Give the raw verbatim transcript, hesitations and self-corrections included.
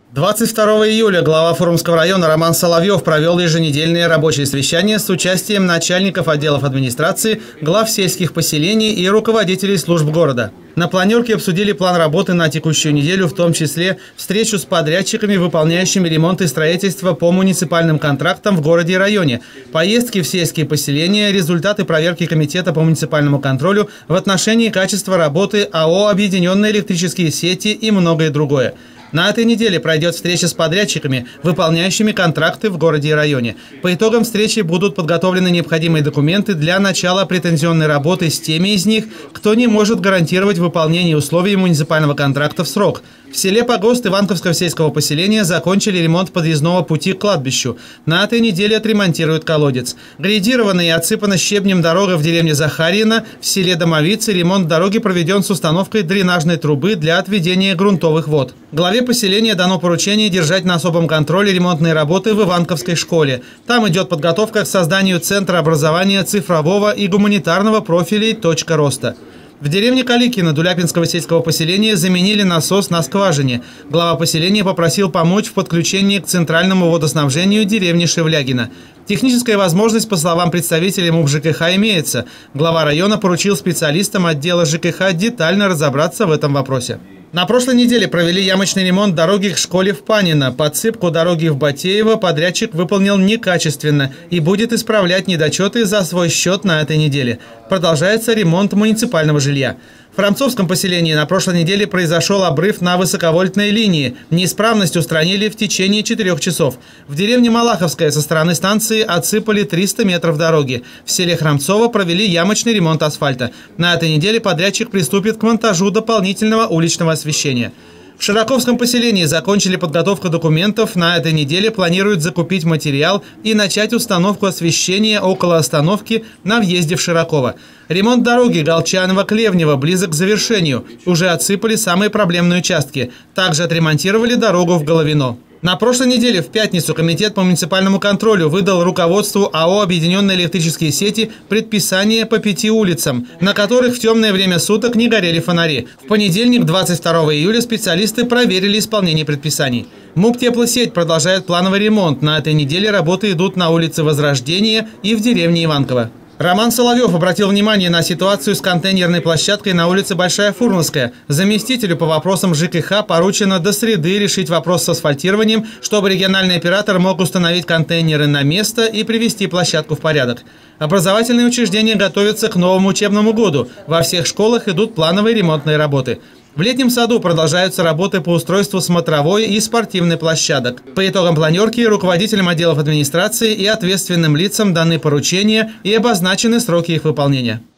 двадцать второго июля глава Фурумского района Роман Соловьев провел еженедельное рабочее совещание с участием начальников отделов администрации, глав сельских поселений и руководителей служб города. На планерке обсудили план работы на текущую неделю, в том числе встречу с подрядчиками, выполняющими ремонт и строительство по муниципальным контрактам в городе и районе, поездки в сельские поселения, результаты проверки комитета по муниципальному контролю в отношении качества работы АО «Объединенные электрические сети» и многое другое. На этой неделе пройдет встреча с подрядчиками, выполняющими контракты в городе и районе. По итогам встречи будут подготовлены необходимые документы для начала претензионной работы с теми из них, кто не может гарантировать выполнение условий муниципального контракта в срок. В селе Погост Иванковского сельского поселения закончили ремонт подъездного пути к кладбищу. На этой неделе отремонтируют колодец. Грейдирована и отсыпана щебнем дорога в деревне Захарьино. В селе Домовицы ремонт дороги проведен с установкой дренажной трубы для отведения грунтовых вод. Главе поселения дано поручение держать на особом контроле ремонтные работы в Иванковской школе. Там идет подготовка к созданию Центра образования цифрового и гуманитарного профилей «Точка роста». В деревне Каликино Дуляпинского сельского поселения заменили насос на скважине. Глава поселения попросил помочь в подключении к центральному водоснабжению деревни Шевлягино. Техническая возможность, по словам представителей МУП ЖКХ, имеется. Глава района поручил специалистам отдела ЖКХ детально разобраться в этом вопросе. На прошлой неделе провели ямочный ремонт дороги к школе в Панино. Подсыпку дороги в Батеево подрядчик выполнил некачественно и будет исправлять недочеты за свой счет на этой неделе. Продолжается ремонт муниципального жилья. В Францовском поселении на прошлой неделе произошел обрыв на высоковольтной линии. Неисправность устранили в течение четырех часов. В деревне Малаховская со стороны станции отсыпали триста метров дороги. В селе Храмцово провели ямочный ремонт асфальта. На этой неделе подрядчик приступит к монтажу дополнительного уличного освещения. В Широковском поселении закончили подготовку документов. На этой неделе планируют закупить материал и начать установку освещения около остановки на въезде в Широково. Ремонт дороги Голчаново-Клевнево близок к завершению. Уже отсыпали самые проблемные участки. Также отремонтировали дорогу в Головино. На прошлой неделе в пятницу Комитет по муниципальному контролю выдал руководству АО «Объединенные электрические сети» предписание по пяти улицам, на которых в темное время суток не горели фонари. В понедельник, двадцать второго июля, специалисты проверили исполнение предписаний. МУП «Теплосеть» продолжает плановый ремонт. На этой неделе работы идут на улице Возрождения и в деревне Иванково. Роман Соловьев обратил внимание на ситуацию с контейнерной площадкой на улице Большая Фурманская. Заместителю по вопросам ЖКХ поручено до среды решить вопрос с асфальтированием, чтобы региональный оператор мог установить контейнеры на место и привести площадку в порядок. Образовательные учреждения готовятся к новому учебному году. Во всех школах идут плановые ремонтные работы. В летнем саду продолжаются работы по устройству смотровой и спортивной площадок. По итогам планерки руководителям отделов администрации и ответственным лицам даны поручения и обозначены сроки их выполнения.